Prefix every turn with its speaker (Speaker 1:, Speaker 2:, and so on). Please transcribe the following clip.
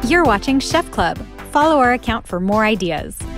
Speaker 1: You're watching Chef Club. Follow our account for more ideas.